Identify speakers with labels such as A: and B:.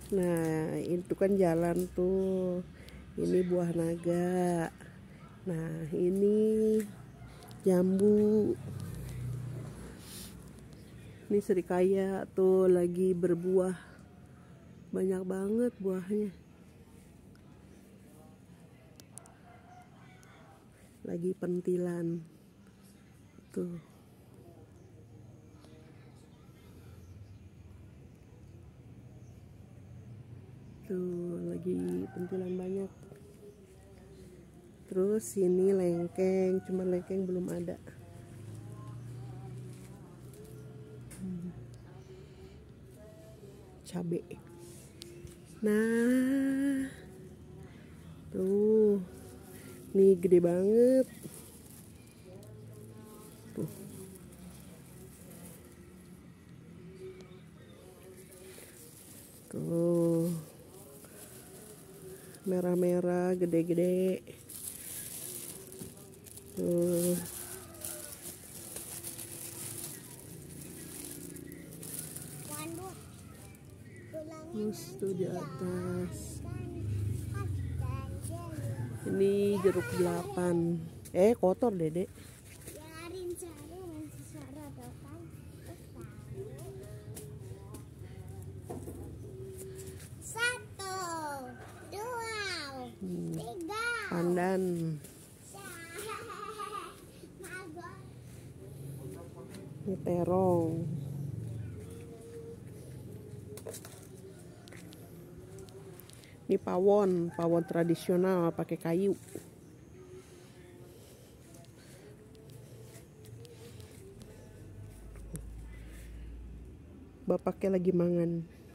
A: Nah, itu kan jalan tuh. Ini buah naga. Nah, ini jambu. Ini serikaya tuh lagi berbuah. Banyak banget buahnya. Lagi pentilan. Tuh. Tuh, lagi pentilan banyak. Terus ini lengkeng, cuma lengkeng belum ada. Cabe. Nah, tuh, nih gede banget. Tuh. Tuh. Merah-merah, gede-gede. Tuh. Terus tuh di atas. Ini jeruk 8. Kotor, Dedek.
B: Satu, dua, tiga.
A: Pandan. Ini terong. Ini pawon tradisional pakai kayu. Bapaknya lagi mangan.